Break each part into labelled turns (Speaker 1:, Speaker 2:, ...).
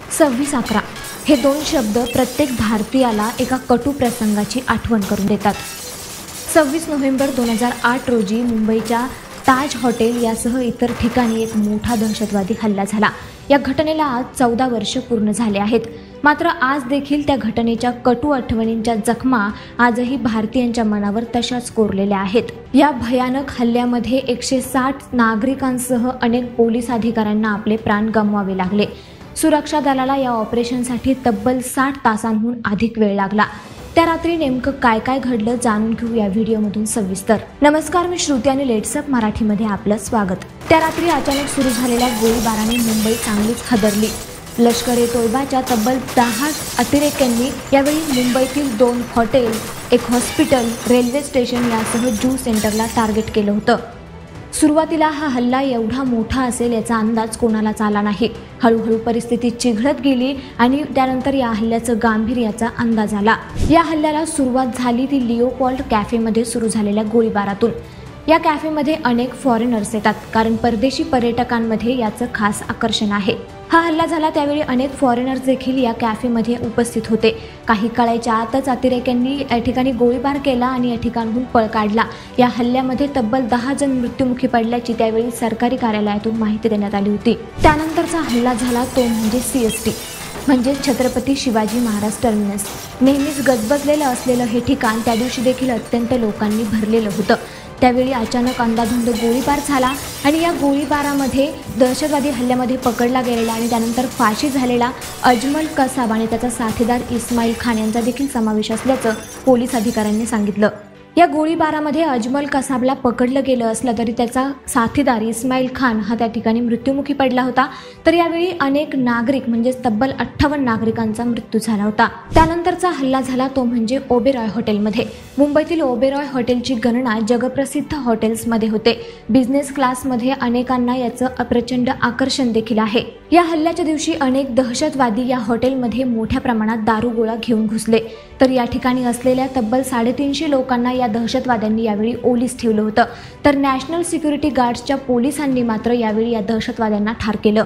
Speaker 1: 26/11 हे दोन शब्द प्रत्येक भारतीयाला एका कटू प्रसंगाची आठवण करून देतात। 26 नोव्हेंबर 2008 रोजी मुंबईच्या ताज हॉटेल यासह इतर ठिकाणी एक मोठा दहशतवादी हल्ला झाला। या घटनेला आज 14 वर्ष पूर्ण झाले आहेत। मात्र आज देखील त्या घटनेच्या कटू आठवणींच्या जखमा आजही भारतीयांच्या मनावर तशाच कोरलेल्या आहेत। या भयानक हल्ल्यामध्ये 160 नागरिकांसह अनेक पोलीस अधिकाऱ्यांना आपले प्राण गमवावे लागले। सुरक्षा दलाला या ऑपरेशनसाठी तब्बल 60 तासांहून अधिक वेळ लागला। त्या रात्री नेमकं काय काय घडलं जाणून घेऊ या व्हिडिओमधून सविस्तर। नमस्कार, मी श्रुती आणि लेट्सअप मराठीमध्ये आपलं स्वागत। त्या रात्री अचानक सुरू झालेल्या गोळीबाराने मुंबई चांगलीच हादरली। लष्कर-ए-तोयबाच्या तब्बल 10 अतिरेक्यांनी यावेळी मुंबईतील 2 हॉटेल, एक हॉस्पिटल, रेल्वे स्टेशन यासह जू सेंटरला टार्गेट केलं होतं। सुरुवातीला हा हल्ला एवढा मोठा असेल याचा अंदाज कोणालाच आला नाही। हळूहळू परिस्थिती चिघळत गेली आणि त्यानंतर या हल्ल्याचं गांभीर्याचा अंदाज आला। या हल्ल्याला सुरुवात झाली ती लिओपोल्ड कॅफेमध्ये सुरू झालेल्या गोळीबारातून। या कॅफेमध्ये अनेक फॉरेनर्स येतात, कारण परदेशी पर्यटकांमध्ये याचं खास आकर्षण आहे। हा हल्ला झाला त्यावेळी अनेक फॉरेनर्स देखील या कॅफेमध्ये उपस्थित होते। काही काळाच्या आतच अतिरेक्यांनी या ठिकाणी गोळीबार केला आणि या ठिकाणाहून पळ काढला। या हल्ल्यामध्ये तब्बल 10 जण मृत्युमुखी पडल्याची त्यावेळी सरकारी कार्यालयातून माहिती देण्यात आली होती। त्यानंतरचा हल्ला झाला तो म्हणजे CST म्हणजे छत्रपती शिवाजी महाराज टर्मिनस। नेहमीच गजबजलेलं असलेलं हे ठिकाण त्या दिवशी देखील अत्यंत लोकांनी भरलेलं होतं। त्यावेळी अचानक अंधाधुंद गोळीबार झाला आणि या गोळीबारामध्ये दहशतवादी हल्ल्यामध्ये पकडला गेलेला आणि त्यानंतर फाशी झालेला अजमल कसाब आणि त्याचा साथीदार इस्माईल खान यांचा देखील समावेश असल्याचं पोलीस अधिकाऱ्यांनी सांगितलं। या गोळीबारामध्ये अजमल कसाबला पकडलं गेलं असलं तरी त्याचा साथीदार इस्माईल खान हा त्या ठिकाणी मृत्युमुखी पडला होता। तर यावेळी अनेक नागरिक म्हणजे तब्बल 58 नागरिकांचा मृत्यू झाला होता। त्यानंतरचा हल्ला झाला तो म्हणजे ओबेरॉय हॉटेलमध्ये। मुंबईतील ओबेरॉय हॉटेलची गणना जगप्रसिद्ध हॉटेल्समध्ये होते। बिझनेस क्लासमध्ये अनेकांना याचं प्रचंड आकर्षण देखील आहे। या हल्ल्याच्या दिवशी अनेक दहशतवादी या हॉटेलमध्ये मोठ्या प्रमाणात दारुगोळा घेऊन घुसले। तर या ठिकाणी असलेल्या तब्बल 350 लोकांना या दहशतवाद्यांनी यावेळी ओलीस ठेवलं होतं। तर नॅशनल सिक्युरिटी गार्ड्सच्या पोलिसांनी मात्र यावेळी या दहशतवाद्यांना ठार केलं।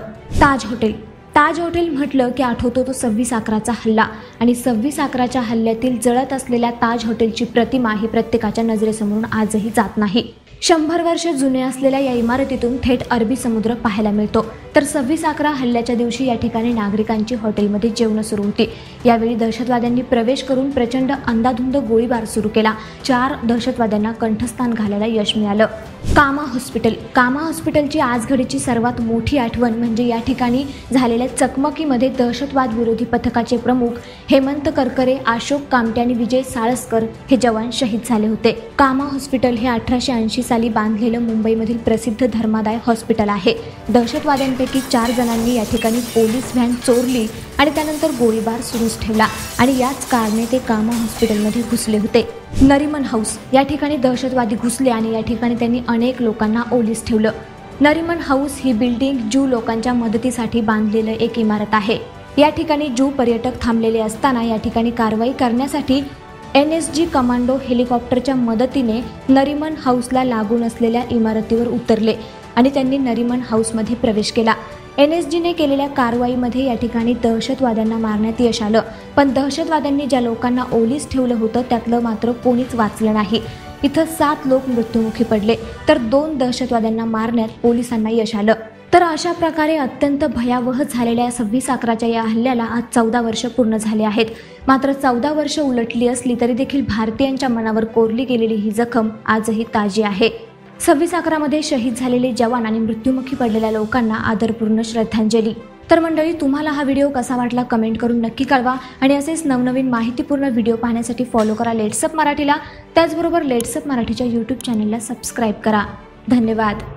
Speaker 1: ताज हॉटेल म्हटलं की आठवतो तो 26/11चा हल्ला आणि 26/11च्या हल्ल्यातील जळत असलेल्या ताज हॉटेलची प्रतिमा ही प्रत्येकाच्या नजरेसमोरून आजही जात नाही। 100 वर्ष जुने असलेल्या या इमारतीतून थेट अरबी समुद्र पाहायला मिळतो। तर 26/11 हल्ल्याच्या दिवशी या ठिकाणी नागरिकांची हॉटेलमध्ये जेवण सुरू होती। यावेळी दहशतवाद्यांनी प्रवेश करून प्रचंड अंधाधुंद गोळीबार सुरू केला। 4 दहशतवाद्यांना कंठस्थान घालायला यश मिळालं। कामा हॉस्पिटलची आज घडीची सर्वात मोठी आठवण म्हणजे या ठिकाणी झालेल्या चकमकीमध्ये दहशतवाद विरोधी पथकाचे प्रमुख हेमंत करकरे, अशोक कामटे आणि विजय साळसकर हे जवान शहीद झाले होते। कामा हॉस्पिटल हे 1880 साली बांधलेलं मुंबईमधील प्रसिद्ध धर्मादाय हॉस्पिटल आहे। दहशतवाद्यांपैकी 4 जणांनी या ठिकाणी पोलीस व्हॅन चोरली आणि त्यानंतर गोळीबार सुरूच ठेवला आणि याच कारणे ते कामा हॉस्पिटलमध्ये घुसले होते। नरिमन हाऊस या ठिकाणी दहशतवादी घुसले आणि या ठिकाणी त्यांनी अनेक लोकांना ओलीस ठेवलं। नरिमन हाऊस ही बिल्डिंग ज्यू लोकांच्या मदतीसाठी बांधलेलं एक इमारत आहे। या ठिकाणी ज्यू पर्यटक थांबलेले असताना या ठिकाणी कारवाई करण्यासाठी NSG कमांडो हेलिकॉप्टरच्या मदतीने नरिमन हाऊसला लागून असलेल्या इमारतीवर उतरले आणि त्यांनी नरिमन हाऊसमध्ये प्रवेश केला। NSGने केलेल्या कारवाईमध्ये या ठिकाणी दहशतवाद्यांना मारण्यात यश आलं, पण दहशतवाद्यांनी ज्या लोकांना ओलीस ठेवलं होतं त्यातलं मात्र कोणीच वाचलं नाही। इथं 7 लोक मृत्युमुखी पडले तर 2 दहशतवाद्यांना मारण्यात पोलिसांना यश आलं। तर अशा प्रकारे अत्यंत भयावह झालेल्या 26/11च्या या हल्ल्याला आज 14 वर्ष पूर्ण झाले आहेत। मात्र 14 वर्ष उलटली असली तरी देखील भारतीयांच्या मनावर कोरली गेलेली ही जखम आजही ताजी आहे। 26/11मध्ये शहीद झालेले जवान आणि मृत्युमुखी पडलेल्या लोकांना आदरपूर्ण श्रद्धांजली। तर मंडळी, तुम्हाला हा व्हिडिओ कसा वाटला कमेंट करून नक्की कळवा आणि असेच नवनवीन माहितीपूर्ण व्हिडिओ पाहण्यासाठी फॉलो करा लेट्सअप मराठीला। त्याचबरोबर लेट्सअप मराठीच्या YouTube चॅनलला सबस्क्राईब करा। धन्यवाद।